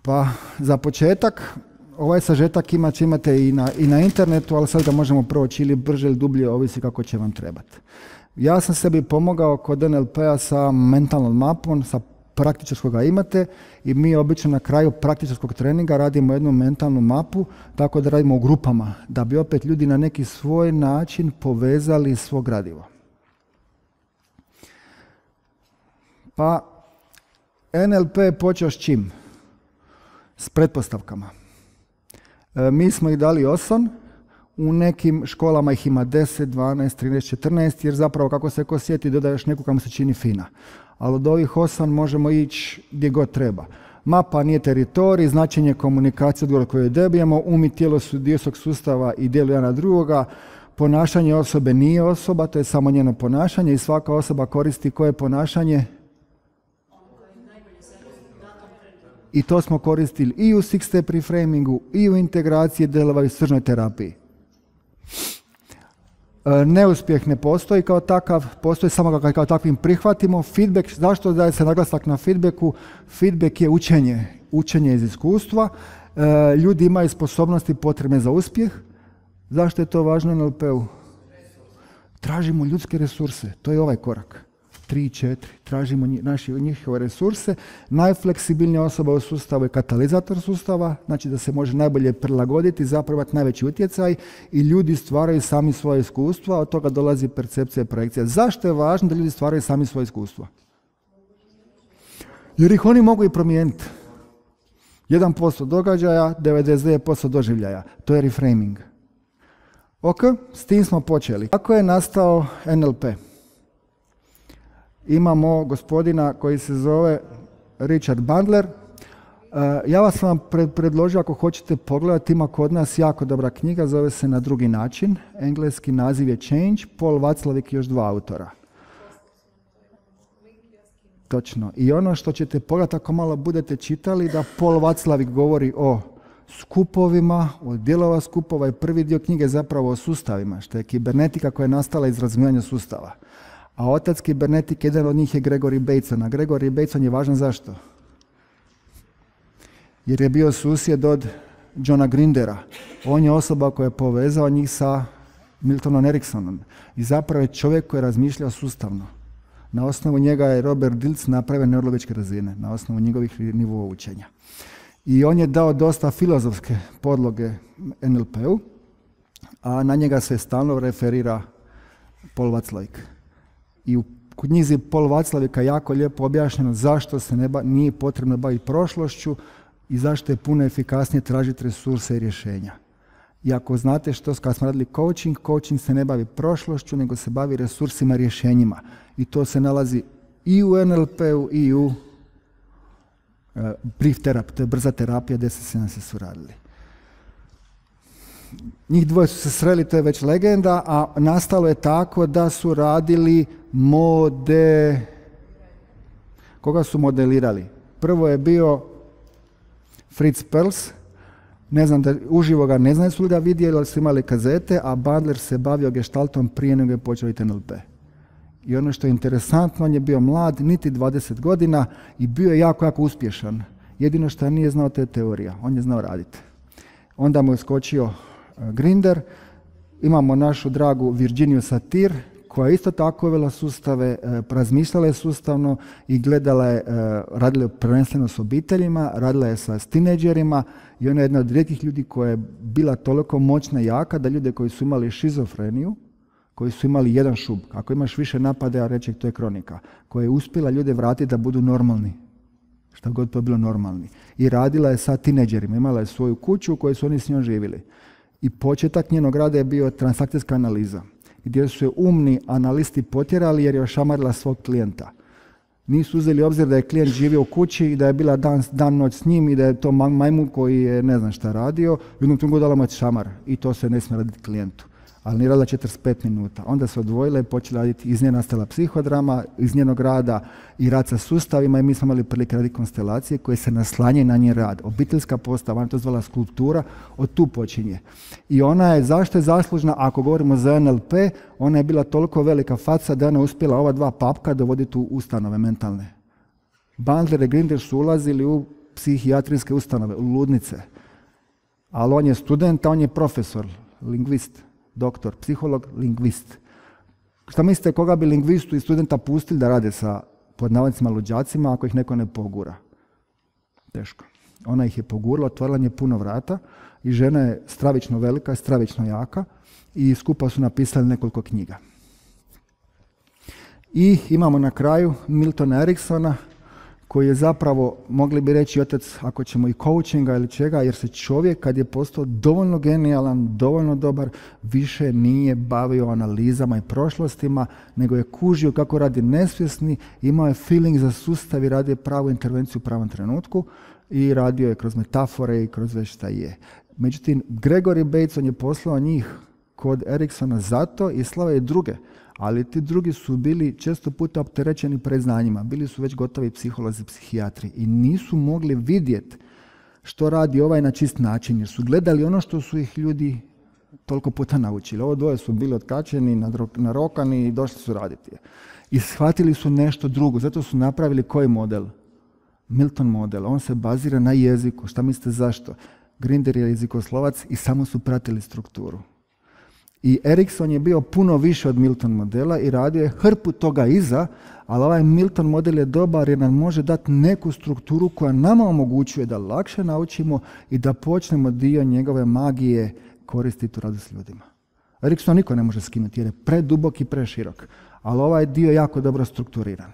Pa za početak, ovaj sažetak će imate i na internetu, ali sad ga možemo proći ili brže ili dublje, ovisi kako će vam trebati. Ja sam sebi pomogao kod NLP-a sa mentalnom mapom, sa praktičarskog ga imate i mi obično na kraju praktičarskog treninga radimo jednu mentalnu mapu, tako da radimo u grupama, da bi opet ljudi na neki svoj način povezali svo gradivo. Pa NLP je počeo s čim? S pretpostavkama. Mi smo ih dali 8, u nekim školama ih ima 10, 12, 13, 14, jer zapravo kako se ko sjeti dodaje još neku kam se čini fina. Ali od ovih 8 možemo ići gdje god treba. Mapa nije teritorij, značenje komunikacije, odgovor koju dobijemo, um i tijelo su dio svog sustava i djeluju jedan na drugoga. Ponašanje osobe nije osoba, to je samo njeno ponašanje i svaka osoba koristi koje ponašanje. I to smo koristili i u six step reframingu, i u integraciji delova i sržnoj terapiji. Neuspjeh ne postoji kao takav, postoji samo kao takvim prihvatimo. Feedback, zašto daje se naglasak na feedbacku? Feedback je učenje, učenje iz iskustva. Ljudi imaju sposobnosti potrebne za uspjeh. Zašto je to važno na NLP-u? Tražimo ljudske resurse, to je ovaj korak. 3, 4, tražimo njihove resurse. Najfleksibilnija osoba u sustavu je katalizator sustava, znači da se može najbolje prilagoditi, zapravo imati najveći utjecaj i ljudi stvaraju sami svoje iskustva, od toga dolazi percepcija i projekcija. Zašto je važno da ljudi stvaraju sami svoje iskustva? Jer ih oni mogu i promijeniti. 1% događaja, 99% doživljaja. To je reframing. Ok, s tim smo počeli. Kako je nastao NLP? Imamo gospodina koji se zove Richard Bandler. Ja vas vam predložio ako hoćete pogledati, ima kod nas jako dobra knjiga, zove se Na drugi način. Engleski naziv je Change, Paul Watzlawick i još 2 autora. Točno. I ono što ćete pogledati ako malo budete čitali, da Paul Watzlawick govori o skupovima, o dijelova skupova i prvi dio knjige je zapravo o sustavima, što je kibernetika koja je nastala iz razvijanja sustava. A otac kibernetike, jedan od njih je Gregory Bateson. A Gregory Bateson je važan zašto? Jer je bio susjed od Johna Grindera. On je osoba koja je povezao njih sa Miltonom Ericksonom. I zapravo je čovjek koji je razmišljao sustavno. Na osnovu njega je Robert Dilts napravio neurologičke razine, na osnovu njegovih nivoa učenja. I on je dao dosta filozofske podloge NLP-u, a na njega se stalno referira Paul Watzlawick. I u knjizi Paul Watzlawicka jako lijepo objašnjeno zašto se nije potrebno baviti prošlošću i zašto je puno efikasnije tražiti resurse i rješenja. I ako znate što kad smo radili coaching se ne bavi prošlošću, nego se bavi resursima i rješenjima. I to se nalazi i u NLP-u i u brief terapija, to je brza terapija, 10 su radili. Njih dvoje su se sreli, to je već legenda, a nastalo je tako da su radili Koga su modelirali? Prvo je bio Fritz Perls, ne znam da uživo ga ne znam su li ga vidjeli, ali su imali kazete, a Bandler se bavio gestaltom prije nego je počeo NLP. I ono što je interesantno, on je bio mlad, niti 20 godina i bio je jako, jako uspješan. Jedino što nije znao, to je teorija, on je znao raditi. Onda mu je skočio Grinder, imamo našu dragu Virginiju Satir, koja je isto tako uvela sustave, razmišljala je sustavno i gledala je, radila je prvenstveno s obiteljima, radila je sa tineđerima i ona je jedna od rijetkih ljudi koja je bila toliko moćna i jaka da ljude koji su imali šizofreniju, koji su imali jedan šub, ako imaš više napada, reći to je kronika, koja je uspjela ljude vratiti da budu normalni, šta god to bilo normalni. I radila je sa tineđerima, imala je svoju kuću u kojoj su oni s njom živjeli. I početak njenog rada je bio transakcijska analiza, gdje su je umni analisti potjerali jer je ošamarila svog klijenta. Nisu uzeli obzir da je klijent živio u kući i da je bila dan noć s njim i da je to majmun koji je ne znam šta radio i u jednom trenutku dala moć šamar i to se ne smije raditi klijentu. Ali nije radila 45 minuta. Onda se odvojila i počela raditi, iz nje nastala psihodrama, iz njenog rada i rad sa sustavima i mi smo imali prilike raditi konstelacije koje se naslanjaju na njen rad. Obiteljska postava, ona to zvala skulptura, od tu počinje. I ona je, zašto je zaslužna, ako govorimo za NLP, ona je bila toliko velika faca da ona uspjela ova dva papka dovoditi u ustanove mentalne. Bandler i Grinder su ulazili u psihijatrijske ustanove, u ludnice. Ali on je student, a on je profesor, lingvist, doktor, psiholog, lingvist. Šta mislite koga bi lingvistu i studenta pustili da rade sa pod navodnicima luđacima ako ih neko ne pogura? Teško. Ona ih je pogurala, otvorila je puno vrata i žena je stravično velika, stravično jaka i skupa su napisali nekoliko knjiga. I imamo na kraju Miltona Eriksona, koji je zapravo, mogli bi reći otac, ako ćemo i coachinga ili čega, jer se čovjek kad je postao dovoljno genijalan, dovoljno dobar, više nije bavio analizama i prošlostima, nego je kužio kako radi nesvjesni, imao je feeling za sustav i radio je pravu intervenciju u pravom trenutku i radio je kroz metafore i kroz već šta je. Međutim, Gregory Bates, on je poslao njih kod Eriksona zato i slao je druge, ali ti drugi su bili često puta opterećeni predznanjima, bili su već gotovi psiholozi, psihijatri i nisu mogli vidjeti što radi ovaj na čist način, jer su gledali ono što su ih ljudi toliko puta naučili. Ovo dvoje su bili otkačeni, narokani i došli su raditi. I shvatili su nešto drugo, zato su napravili koji model? Milton model. On se bazira na jeziku. Šta mislite zašto? Grinder je jezikoslovac i samo su pratili strukturu. I Erikson je bio puno više od Milton modela i radio je hrpu toga iza, ali ovaj Milton model je dobar jer nam može dati neku strukturu koja nama omogućuje da lakše naučimo i da počnemo dio njegove magije koristiti u radu s ljudima. Erikson niko ne može skinuti jer je predubok i preširok, ali ovaj dio je jako dobro strukturiran.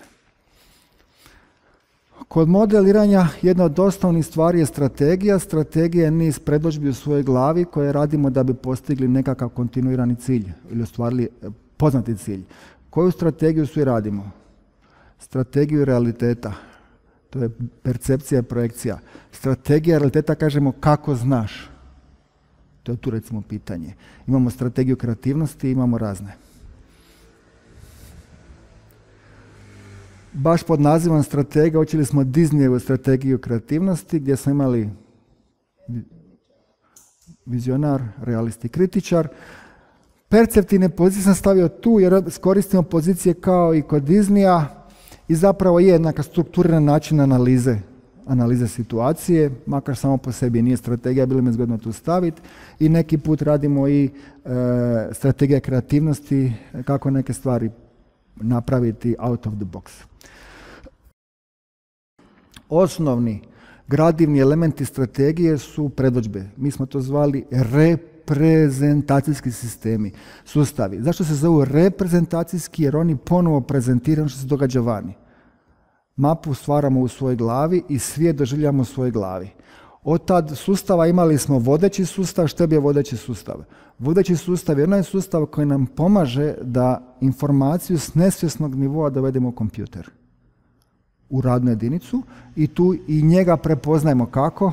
Kod modeliranja jedna od osnovnih stvari je strategija. Strategija je niz predodžbi u svojoj glavi koje radimo da bi postigli nekakav kontinuirani cilj ili ostvarili poznati cilj. Koju strategiju svi radimo? Strategiju realiteta. To je percepcija i projekcija. Strategija realiteta kažemo kako znaš. To je tu recimo pitanje. Imamo strategiju kreativnosti, imamo razne. Baš pod nazivom strategija učili smo Disneyevu strategiju kreativnosti gdje smo imali vizionar, realist i kritičar. Perceptivne pozicije sam stavio tu jer koristimo pozicije kao i kod Disneya i zapravo je jednaka strukturiran način analize situacije, makar samo po sebi nije strategija, bilo mi je zgodno tu staviti. I neki put radimo i strategija kreativnosti, kako neke stvari napraviti out of the box. Osnovni gradivni elementi strategije su predodžbe. Mi smo to zvali reprezentacijski sistemi, sustavi. Zašto se zovu reprezentacijski? Jer oni ponovo prezentiraju što se događa vani. Mapu stvaramo u svojoj glavi i svijet doživljamo u svojoj glavi. Od tad sustava imali smo vodeći sustav. Što je bio vodeći sustav? Vodeći sustav je onaj sustav koji nam pomaže da informaciju s nesvjesnog nivoa dovedemo u kompjuter, u radnu jedinicu i tu i njega prepoznajemo kako?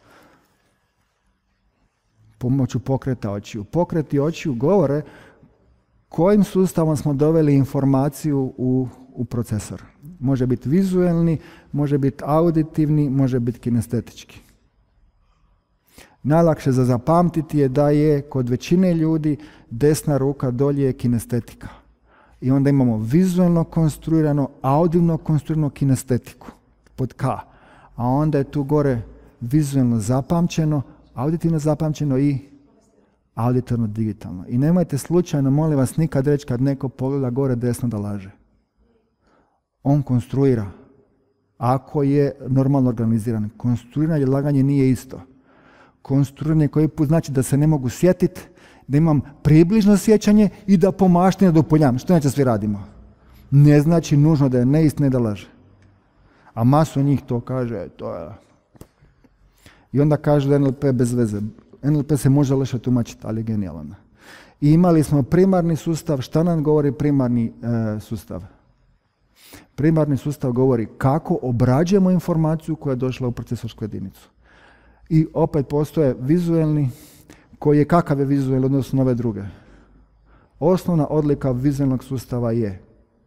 Pomoću pokreta očiju. Pokreti očiju govore kojim sustavom smo doveli informaciju u procesor. Može biti vizuelni, može biti auditivni, može biti kinestetički. Najlakše za zapamtiti je da je kod većine ljudi desna ruka dolje je kinestetika. I onda imamo vizualno konstruirano, audivno konstruirano kinestetiku pod K. A onda je tu gore vizualno zapamćeno, auditivno zapamćeno i auditorno digitalno. I nemojte slučajno, molim vas, nikad reći kad neko pogleda gore desno da laže. On konstruira. Ako je normalno organiziran. Konstruiranje i laganje nije isto. Konstruiranje koji put znači da se ne mogu sjetiti, da imam približno sjećanje i da pomaštim, da dopunjam. Što znači svi radimo? Ne znači nužno da je neistina i da laže. A masu njih to kaže, to je... I onda kaže da je NLP bez veze. NLP se može loše tumačiti, ali je genijalan. I imali smo primarni sustav. Šta nam govori primarni sustav? Primarni sustav govori kako obrađujemo informaciju koja je došla u procesorsku jedinicu. I opet postoje vizuelni, koji je kakav je vizuelni odnosno na ove druge. Osnovna odlika vizualnog sustava je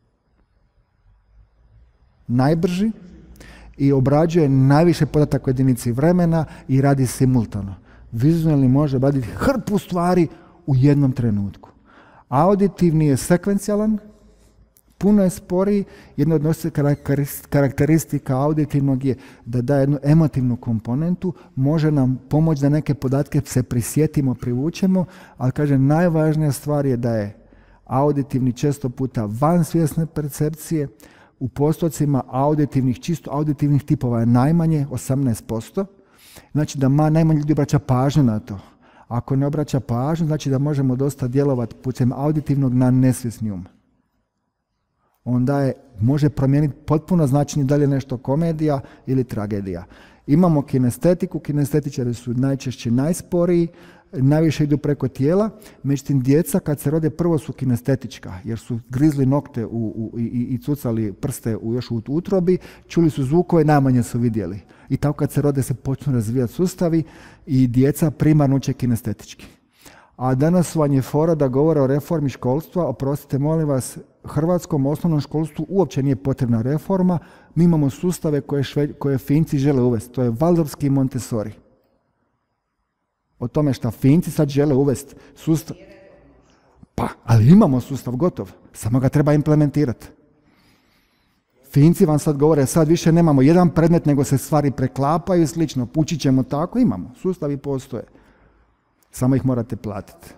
najbrži i obrađuje najviše podataka u jedinici vremena i radi simultano. Vizualni može obraditi hrpu stvari u jednom trenutku. Auditivni je sekvencijalan, Puno je sporiji, jedna od nositelja karakteristika auditivnog je da daje jednu emotivnu komponentu, može nam pomoći da neke podatke se prisjetimo, privučemo, ali kažem, najvažnija stvar je da je auditivni često puta van svjesne percepcije, u postocima auditivnih, čisto auditivnih tipova je najmanje 18%, znači da najmanje ljudi obraća pažnju na to. Ako ne obraća pažnju, znači da možemo dosta djelovati putem auditivnog na nesvjesni um. Onda može promijeniti potpuno značenje da li je nešto komedija ili tragedija. Imamo kinestetiku, kinestetičari su najčešće najsporiji, najviše idu preko tijela, međutim djeca kad se rode prvo su kinestetička, jer su grizli nokte i cucali prste još u utrobi, čuli su zvukove, najmanje su vidjeli. I tako kad se rode se počnu razvijati sustavi i djeca primarno uče kinestetički. A danas vam je fora da govore o reformi školstva, oprostite molim vas, hrvatskom osnovnom školstvu uopće nije potrebna reforma, mi imamo sustave koje Finci žele uvesti, to je Waldorfski i Montessori. O tome šta Finci sad žele uvesti sustav. Pa, ali imamo sustav gotov, samo ga treba implementirati. Finci vam sad govore, sad više nemamo jedan predmet, nego se stvari preklapaju i slično, učit ćemo tako, imamo, sustavi postoje. Samo ih morate platiti.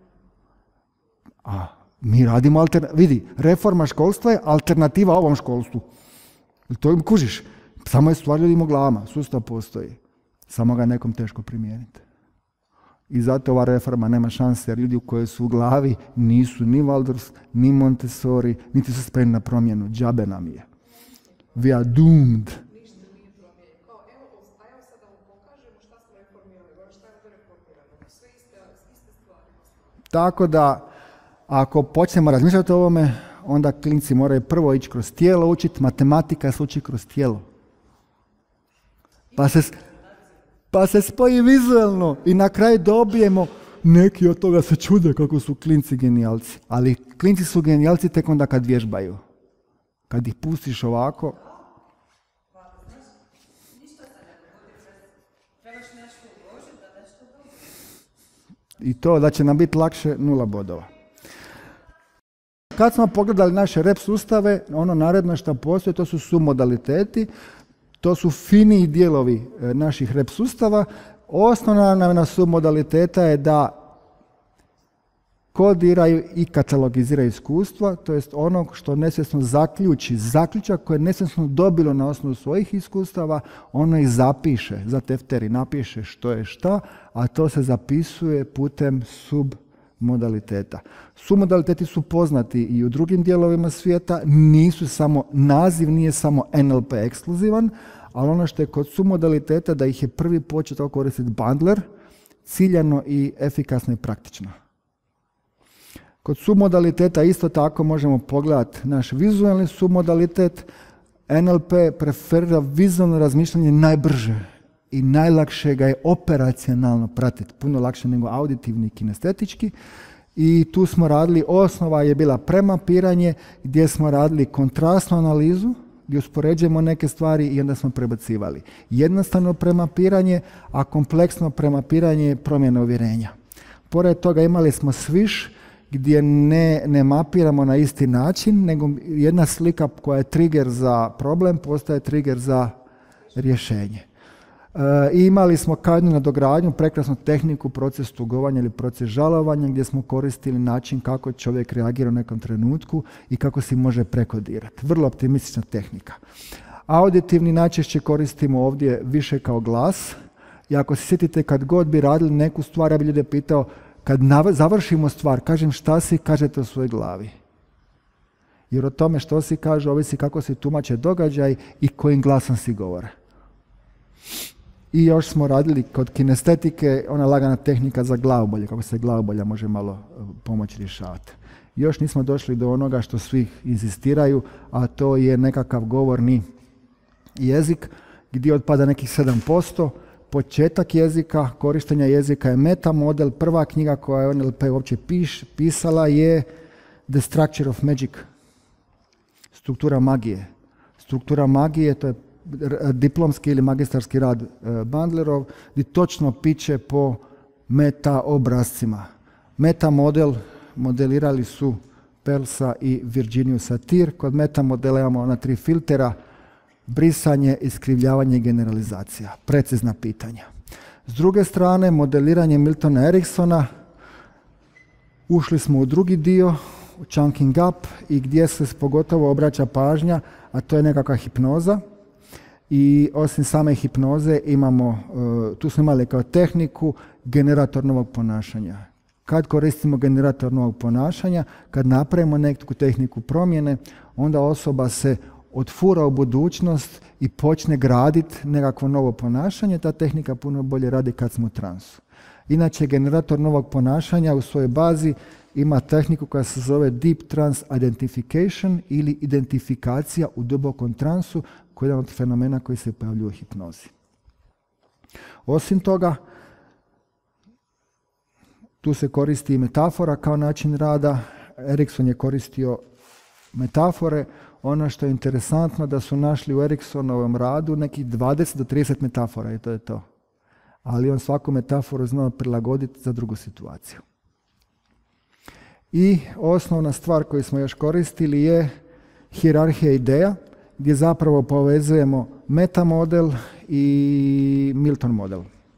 A mi radimo vidi, reforma školstva je alternativa ovom školstvu. To im kužiš. Samo je stvar ljudima u glavama, sustav postoji. Samo ga nekom teško primijeniti. I zato ova reforma nema šanse, jer ljudi koji su u glavi nisu ni Waldorf, ni Montessori, niti su spremni na promjenu. Džabe nam je. We are doomed. Tako da, ako počnemo razmišljati o ovome, onda klinci moraju prvo ići kroz tijelo učiti, matematika se uči kroz tijelo. Pa se spoji vizualno i na kraju dobijemo, neki od toga se čude kako su klinci genijalci. Ali klinci su genijalci tek onda kad vježbaju. Kad ih pustiš ovako... I to da će nam biti lakše 0 bodova. Kad smo pogledali naše rep sustave, ono naredno što postoje, to su submodaliteti, to su finiji dijelovi naših rep sustava. Osnovna namjena submodaliteta je da kodiraju i katalogiziraju iskustva, to jest ono što nesvjesno zaključi, zaključak koje je nesvjesno dobilo na osnovu svojih iskustava, ono ih zapiše, za tefteri napiše što je šta, a to se zapisuje putem submodaliteta. Submodaliteti su poznati i u drugim dijelovima svijeta, nisu samo, naziv nije samo NLP ekskluzivan, ali ono što je kod submodaliteta da ih je prvi počeo koristiti Bandler, ciljano i efikasno i praktično. Kod submodaliteta isto tako možemo pogledati naš vizualni submodalitet. NLP preferira vizualno razmišljanje najbrže i najlakše ga je operacionalno pratiti, puno lakše nego auditivni i kinestetički. I tu smo radili, osnova je bila premapiranje gdje smo radili kontrastnu analizu, gdje uspoređujemo neke stvari i onda smo prebacivali. Jednostavno premapiranje, a kompleksno premapiranje je promjena uvjerenja. Pored toga imali smo swish, gdje ne mapiramo na isti način, nego jedna slika koja je trigger za problem postaje trigger za rješenje. I imali smo kadnju nadogradnju, prekrasnu tehniku, proces tugovanja ili proces žalovanja, gdje smo koristili način kako čovjek reagira u nekom trenutku i kako si može prekodirati. Vrlo optimistična tehnika. Auditivni najčešće koristimo ovdje više kao glas. I ako se sjetite kad god bi radili neku stvar, ja bi ljude pitao, kad završimo stvar, kažem šta si, kažete u svojoj glavi. Jer o tome što si kaže, ovisi kako si tumače događaj i kojim glasom si govore. I još smo radili kod kinestetike, ona lagana tehnika za glavobolje, kako se glavobolja može malo pomoći rješavati. Još nismo došli do onoga što svi inzistiraju, a to je nekakav govorni jezik, gdje otpada nekih 7%. Početak jezika, korištenja jezika je meta model. Prva knjiga koja je NLP uopće pisala je The Structure of Magic. Struktura magije. Struktura magije, to je diplomski ili magistarski rad Bandlerov, gdje točno piše po meta obrascima. Meta model modelirali su Perlsa i Virginiju Satir. Kod metamodela imamo ona 3 filtera, brisanje, iskrivljavanje i generalizacija. Precizna pitanja. S druge strane, modeliranje Miltona Eriksona, ušli smo u drugi dio, u chunking up, i gdje se pogotovo obraća pažnja, a to je nekakva hipnoza. I osim same hipnoze imamo, tu smo imali kao tehniku generator novog ponašanja. Kad koristimo generator novog ponašanja, kad napravimo neku tehniku promjene, onda osoba se otfura u budućnost i počne graditi nekakvo novo ponašanje. Ta tehnika puno bolje radi kad smo u transu. Inače, generator novog ponašanja u svojoj bazi ima tehniku koja se zove Deep Trance Identification ili identifikacija u dubokom transu, koji je jedan od fenomena koji se pojavljuju u hipnozi. Osim toga, tu se koristi i metafora kao način rada. Erikson je koristio metafore. Ono što je interesantno da su našli u Eriksonovom radu nekih 20 do 30 metafora i to je to. Ali on svaku metaforu znao prilagoditi za drugu situaciju. I osnovna stvar koju smo još koristili je hijerarhija ideja, gdje zapravo povezujemo metamodel i Milton model.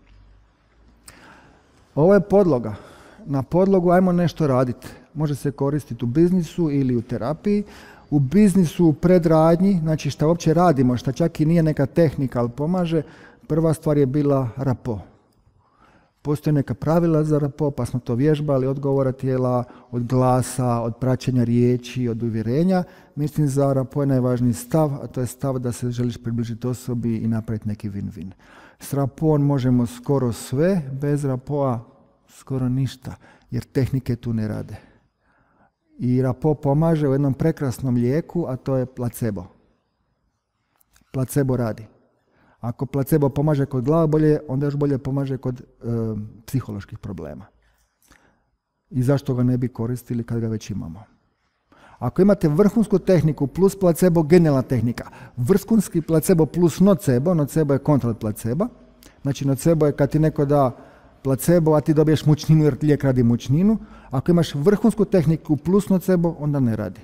Ovo je podloga. Na podlogu ajmo nešto raditi. Može se koristiti u biznisu ili u terapiji. U biznisu, u predradnji, znači šta uopće radimo, šta čak i nije neka tehnika, ali pomaže, prva stvar je bila rapo. Postoje neka pravila za rapo, pa smo to vježbali, od govora tijela, od glasa, od praćenja riječi, od uvjerenja. Mislim, za rapo je najvažniji stav, a to je stav da se želiš približiti osobi i napraviti neki win-win. S rapom možemo skoro sve, bez rapoa skoro ništa, jer tehnike tu ne rade. I rapo pomaže u jednom prekrasnom lijeku, a to je placebo. Placebo radi. Ako placebo pomaže kod glavobolje, onda još bolje pomaže kod psiholoških problema. I zašto ga ne bi koristili kad ga već imamo? Ako imate vrhunsku tehniku plus placebo, genijalna tehnika. Vrhunski placebo plus nocebo, nocebo je kontra od placeba. Znači nocebo je kad ti neko da placebo, a ti dobiješ mučninu jer lijek radi mučninu. Ako imaš vrhunsku tehniku plus nocebo, onda ne radi.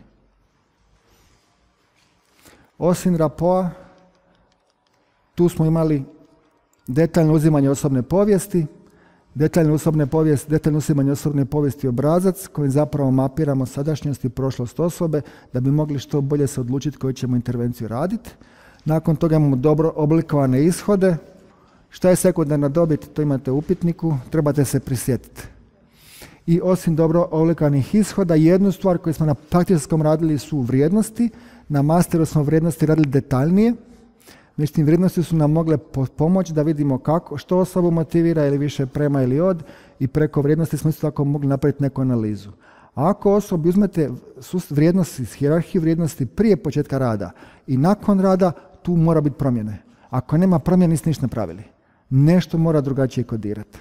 Osim rapoa, tu smo imali detaljno uzimanje osobne povijesti, detaljno uzimanje osobne povijesti obrazac kojim zapravo mapiramo sadašnjost i prošlost osobe da bi mogli što bolje se odlučiti koju ćemo intervenciju raditi. Nakon toga imamo dobro oblikovane ishode. Šta je sekundarna dobit, to imate u upitniku, trebate se prisjetiti. I osim dobro oblikovanih ishoda, jednu stvar koju smo na praktičkom radili su vrijednosti. Na masteru smo vrijednosti radili detaljnije. Međutim, vrijednosti su nam mogle pomoći da vidimo što osobu motivira ili više prema ili od, i preko vrijednosti smo isto tako mogli napraviti neku analizu. A ako osobi uzmete vrijednosti iz hijerarhije vrijednosti prije početka rada i nakon rada, tu mora biti promjene. Ako nema promjene, niste ništa napravili. Nešto mora drugačije kodirati.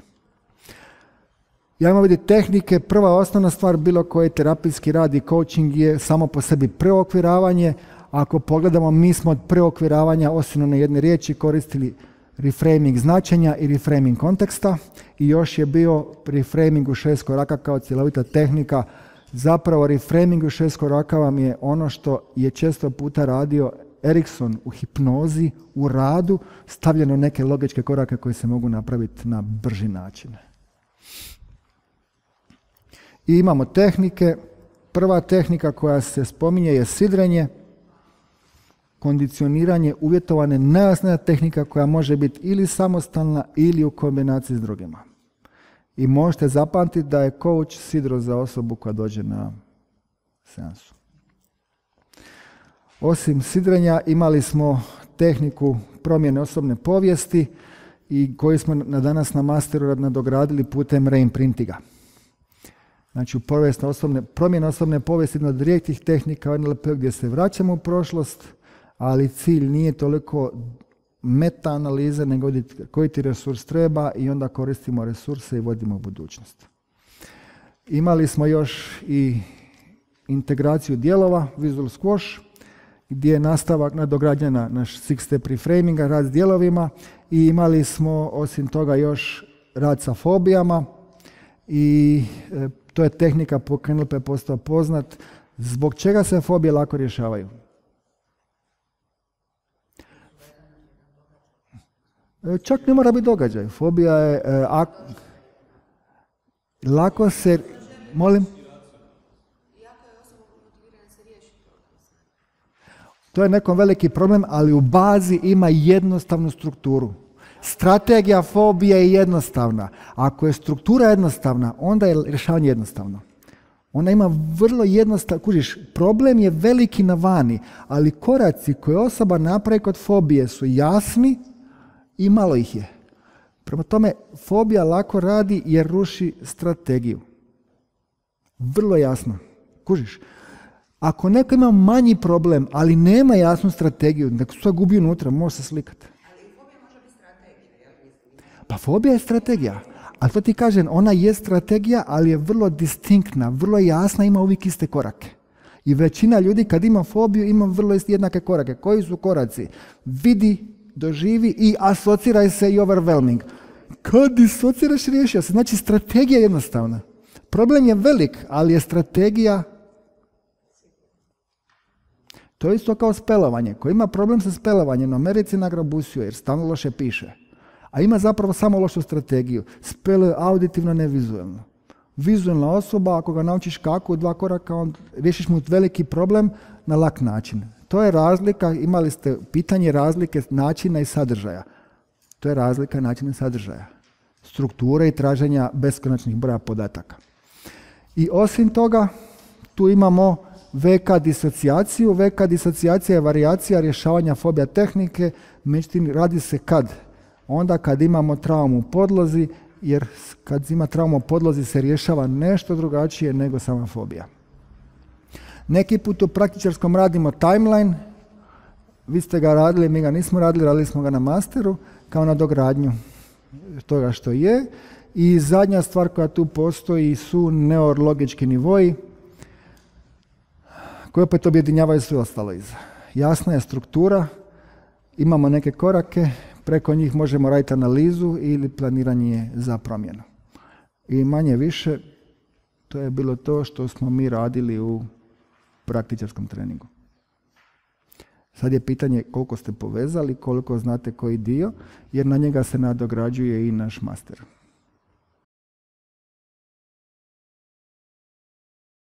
Ajmo vidjeti tehnike. Prva osnovna stvar bilo koji terapijski rad i coaching je samo po sebi preokviravanje. Ako pogledamo, mi smo od preokviravanja osim na jedne riječi koristili reframing značenja i reframing konteksta i još je bio reframing u 6 koraka kao cjelovita tehnika. Zapravo reframing u 6 koraka vam je ono što je često puta radio Erikson u hipnozi, u radu, stavljeno neke logičke korake koje se mogu napraviti na brži način. I imamo tehnike. Prva tehnika koja se spominje je sidrenje, kondicioniranje, uvjetovane nejasna tehnika koja može biti ili samostalna ili u kombinaciji s drugima. I možete zapamtiti da je coach sidro za osobu koja dođe na seansu. Osim sidrenja imali smo tehniku promjene osobne povijesti i koju smo danas na masteru nadogradili putem reimprintinga. Znači, promjena osobne povijesti jedna od rijetkih tehnika u NLP gdje se vraćamo u prošlost, ali cilj nije toliko meta-analize, nego vidjeti koji ti resurs treba i onda koristimo resurse i vodimo u budućnost. Imali smo još i integraciju dijelova, Visual Squash, gdje je nastavak nadograđena naš 6-step reframinga, rad s dijelovima, i imali smo osim toga još rad sa fobijama i to je tehnika po NLP postao poznat Zbog čega se fobije lako rješavaju? Čak ne mora biti događaj. Fobija je... lako se... Molim? To je nekom veliki problem, ali u bazi ima jednostavnu strukturu. Strategija fobije je jednostavna. Ako je struktura jednostavna, onda je rješavanje jednostavno. Ona ima vrlo jednostavno, kužiš, problem je veliki na vani, ali koraci koje osoba napravi kod fobije su jasni i malo ih je. Prema tome, fobija lako radi jer ruši strategiju. Vrlo jasno. Kužiš, ako neko ima manji problem, ali nema jasnu strategiju, nek se gubi unutra, može se slikati. Ali fobija može biti strategija, jel? Pa fobija je strategija. Ali to ti kažem, ona je strategija, ali je vrlo distinktna, vrlo jasna, ima uvijek iste korake. I većina ljudi kad ima fobiju, ima vrlo jednake korake. Koji su koraci? Vidi, doživi i asociraj se i overwhelming. Kad disociraš, riješio se. Znači, strategija je jednostavna. Problem je velik, ali je strategija... To je isto kao spelovanje. Ko ima problem sa spelovanjem, u Americi nagrabusio jer stalno loše piše. A ima zapravo samo lošu strategiju. Speluje auditivno, ne vizualno. Vizualna osoba, ako ga naučiš kako u 2 koraka, on riješiš mu veliki problem na lak način. To je razlika, imali ste pitanje razlike načina i sadržaja. To je razlika načina i sadržaja. Strukture i traženja beskonačnih broja podataka. I osim toga, tu imamo VK disocijaciju. VK disocijacija je varijacija rješavanja fobija tehnike, međutim radi se kad? Onda kad imamo traumu u podlozi, jer kad ima traumu u podlozi se rješava nešto drugačije nego sama fobija. Neki put u praktičarskom radimo timeline, vi ste ga radili, mi ga nismo radili, radili smo ga na masteru, kao na dogradnju toga što je. I zadnja stvar koja tu postoji su neurologički nivoji, koji opet objedinjavaju sve ostalo iza. Jasna je struktura, imamo neke korake, preko njih možemo raditi analizu ili planiranje za promjenu. I manje više, to je bilo to što smo mi radili u praktičarskom treningu. Sad je pitanje koliko ste povezali, koliko znate koji dio, jer na njega se nadograđuje i naš master.